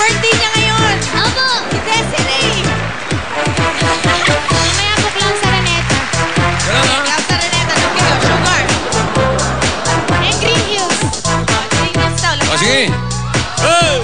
birthday niya ngayon. Opo. Si Desiree. Mamaya ko lang sa Raneta. Lang sa Raneta. Lang kayo. Sugar. And Green Hills. Green Hills daw. O, sige. Hey!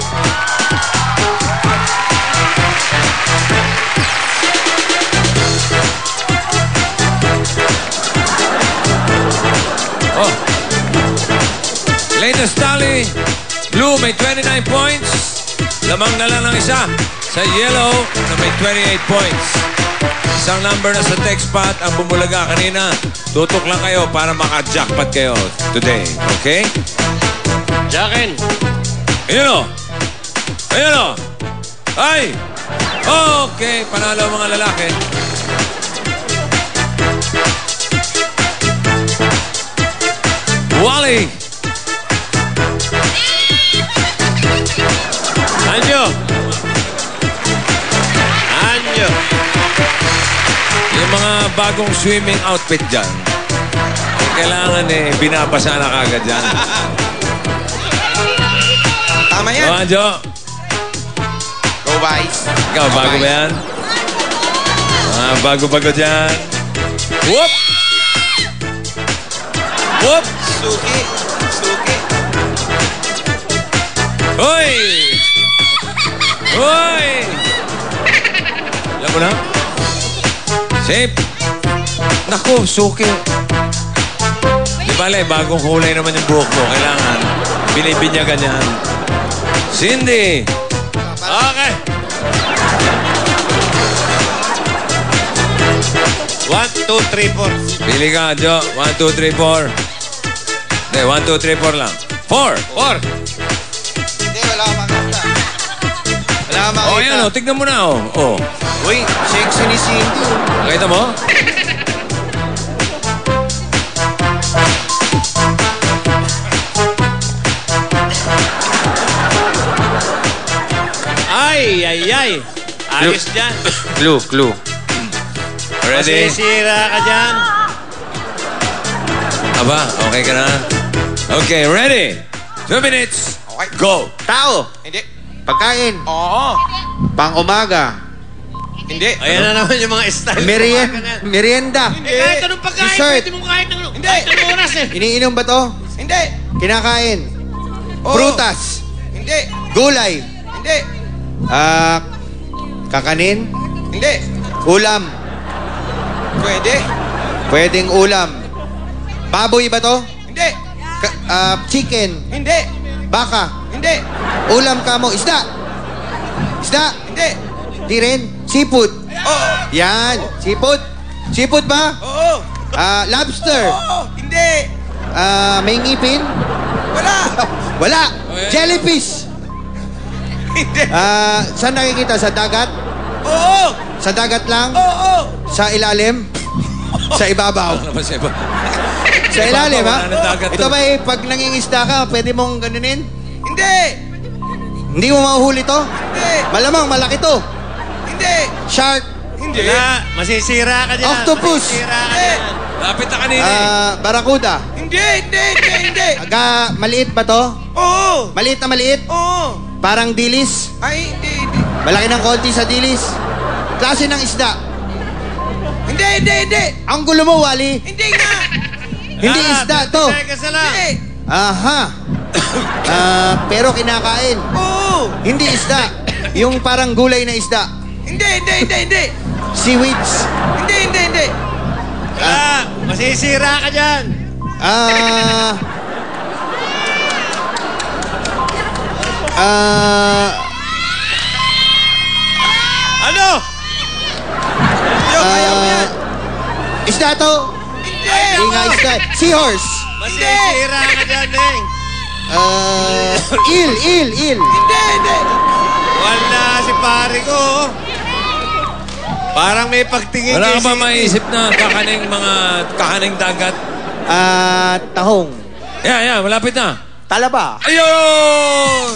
Oh. Latest tally. Blue may 29 points. Lamang na lang ng isa. Sa yellow na may 28 points. Isang number na sa text pot ang bumulaga kanina. Tutok lang kayo para maka-jackpot kayo today. Okay? Jackin. Ayun o. Ayun o. Ay! Okay. Panalo mga lalaki. Wally! Anjo. Anjo. Yung mga bagong swimming outfit dyan, kailangan binabasa na kagad dyan. Tama yan. O, Anjo. Go, Vice. Ikaw, bago ba yan? Bago-bago dyan. Whoop! Whoop! Suki. Suki. Hoy! Hoy! Alam mo na? Safe. Naku, suki. Di bale, bagong kulay naman yung buhok mo. Kailangan binibinyagan yan. Cindy! Okay. 1, 2, 3, 4. Pili ka, Jo. 1, 2, 3, 4. Hindi, 1, 2, 3, 4 lang. 4! 4! Hindi, wala ka makita. Wala ka makita. Oh, yan o. Tignan mo na o. Oh. Uy, sexy ni Cindy. Nakita mo? Ay, ay, ay. Ayos dyan. Clue. Ready? Masisira ka dyan. Aba, okay ka na? Okay, ready? 2 minutes. Okay. Go! Tao. Hindi. Pagkain. Oo. Pang-umaga. Hindi. Ayan na naman yung mga style. Merienda. Kahit anong pagkain, Dessert. pwede mong kahit anong. Hindi. Kahit anong oras eh. Iniinom ba to? Hindi. Kinakain. Oo. Prutas. Hindi. Gulay. Hindi. Kakanin. Hindi. Ulam. Pwede. Pwedeng ulam. Baboy ba to? Hindi. Chicken. Hindi. Baka. Hindi. Ulam ka mo. Isda. Isda. Hindi. Di rin. Seafood. Oo. Yan. Seafood. Seafood ba? Oo. Lobster. Oo. Hindi. May ngipin? Wala. Wala. Okay. Jellyfish. Hindi. Saan nakikita? Sa dagat? Oo. Sa dagat lang? Oo. Sa ilalim? Sa ibabaw? Ano ba siya ba? Sa ilalim, ha? Wala nang dagat Ito to. ba pag nangingisda ka, pwede mong ganunin? Hindi. Hindi mo mahuhuli to? Hindi. Malamang, malaki to. Hindi. Shark. Hindi. Wala. Masisira ka dyan. Octopus. Masisira ka Hindi. dyan. Lapit na kanina. Barakuda. Hindi. Hindi. Maliit ba to? Oo. Maliit na maliit? Oo. Parang dilis? Ay, hindi. Malaki ng konti sa dilis? Klase ng isda? Hindi. Ang gulo mo, Wally. Hindi nga. Hindi isda to. Seconds na lang. Hindi. Aha. Pero kinakain. Oo. Hindi isda. Yung parang gulay na isda. Hindi. Seaweeds. Hindi. Wala. Masisira ka dyan. Ano? Ayaw mo yan. Isda to. Hindi nga isda. Seahorse. Masisira ka dyan, Neng. Eel. Hindi. Wala si pare ko. Parang may pagtingin. Wala ka kay ba Cindy. maisip na kakaning dagat? Tahong. Yeah, malapit na. Talaba. Ayun!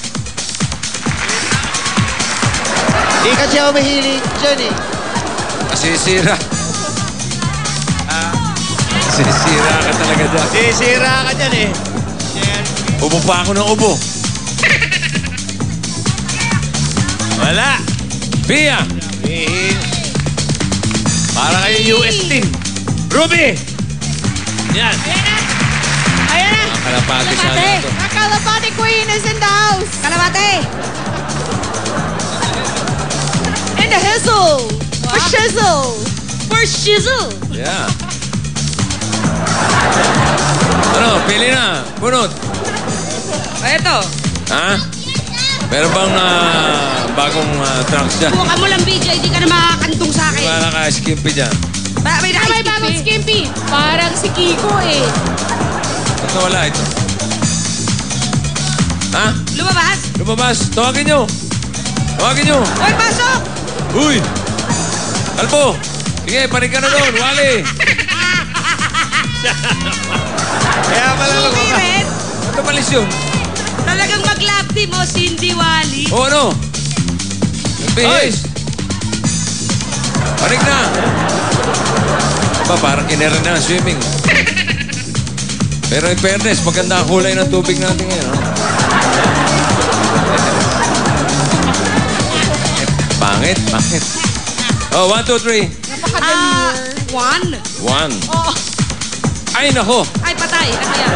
Hindi kasi ako mahilig dyan eh. Masisira. Masisira ka talaga dyan. Masisira ka dyan eh. Ubo pa ako ng ubo. Wala. Pia. Para kayo US team. Ruby! Yan. Ayan na. Kalapati sana ito. The Kalapati Queen is in the house. Kalapati. In the hizzle. For shizzle. For shizzle. Yeah. Ano, pili na. Bunot. Eto. Ha? Meron bang bagong trunks dyan? Buka mo lang, BJ. Di ka na makakantong sa akin. Wala ka skimpy dyan. May May bagong skimpy. Parang si Kiko eh. Ba't nawala ito? Ha? Lumabas. Lumabas. Tawagin nyo. Tawagin nyo. Hoy, pasok! Uy! Albo! Sige, panig ka na doon. Wally! Kaya pala Suki rin. Ito palis yun. Talagang mag-love team mo, Cindy Wally. O ano? Bihis. Panig na. Aba, parang kinera na ang swimming. Pero in fairness, maganda ang kulay ng tubig natin ngayon. No? Pangit, pangit. Oh, 1, 2, 3. 1. 1. Oh. Ay, nako. Ay, patay. Ano yan?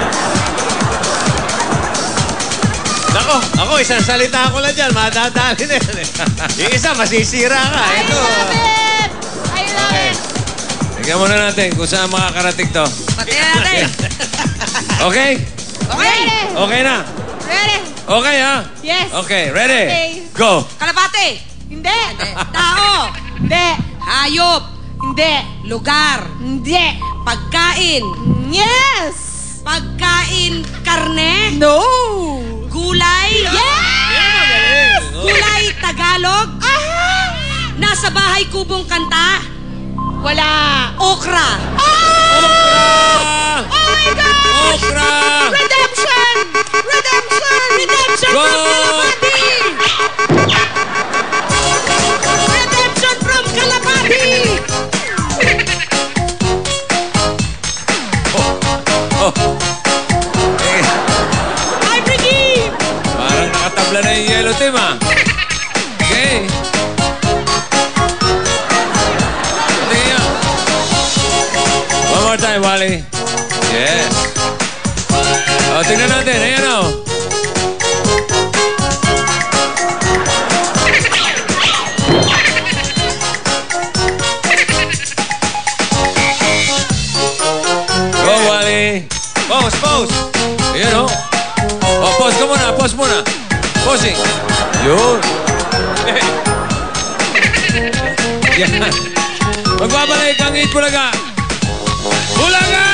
Nako, ako isang salita ko lang dyan. Madadali na yan eh. Yung isa, masisira ka. I Ito. love it. I love it. Tingnan muna natin kung saan makakarating to. Patayin natin. Okay? Okay. Ready. Okay na. Ready. Okay, ha? Yes. Okay, ready? Okay. Go. Kalapate. Hindi. Tao. Hindi. Hayop. Hindi. Lugar. Hindi. Pagkain. Yes. Pagkain karne. No. Gulay. Yes. Gulay Tagalog. Ah. Nasa bahay kubong kanta. Wala. Okra. Oh my God! Okra! Redemption! Redemption! Redemption Go! From Kalapati! Redemption from Kalapati! Oh. Eh, I forgive! parang nakatabla na yung yellow team, ha? Okay. Tingnan. One more time, Wally. Yes. O, tingnan natin. Ayan, o. Go, Wally. Pose, pose. Ayan, o. O, pause ka muna. Pause muna. Posing. Yun. Yan. Magbabalik ang Eat Bulaga. Bulaga!